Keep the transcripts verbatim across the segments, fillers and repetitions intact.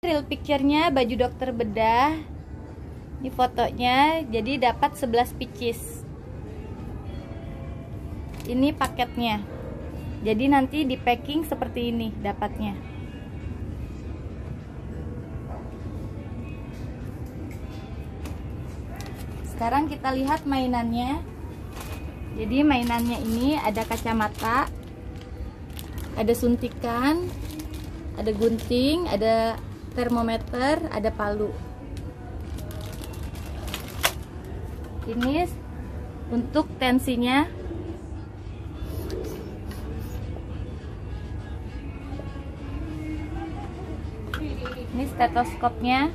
Real picture-nya baju dokter bedah. Ini fotonya, jadi dapat sebelas pieces. Ini paketnya. Jadi nanti di packing seperti ini dapatnya. Sekarang kita lihat mainannya. Jadi mainannya ini ada kacamata, ada suntikan, ada gunting, ada termometer, ada palu. Ini untuk tensinya. Ini stetoskopnya.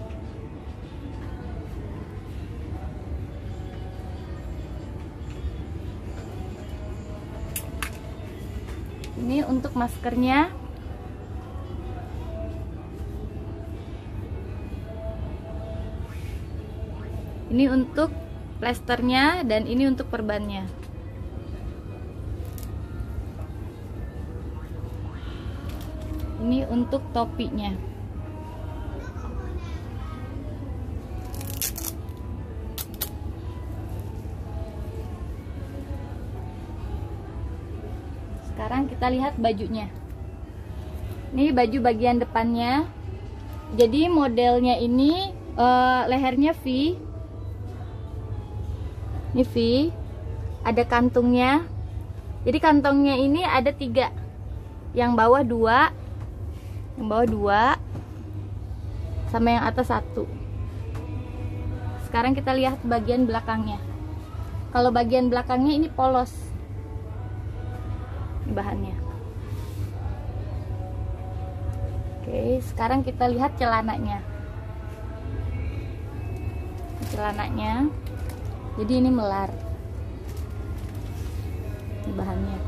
Ini untuk maskernya. Ini untuk plesternya dan ini untuk perbannya. Ini untuk topinya. Sekarang kita lihat bajunya. Ini baju bagian depannya. Jadi modelnya ini uh, lehernya V. Ini V, ada kantungnya. Jadi kantongnya ini ada tiga, yang bawah dua, yang bawah dua, sama yang atas satu. Sekarang kita lihat bagian belakangnya. Kalau bagian belakangnya ini polos, ini bahannya. Oke, sekarang kita lihat celananya. Celananya. Jadi ini melar, ini bahannya.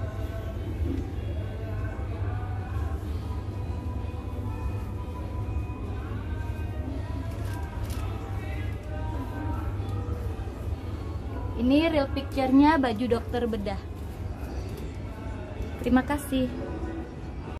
Ini real picture-nya baju dokter bedah. Terima kasih.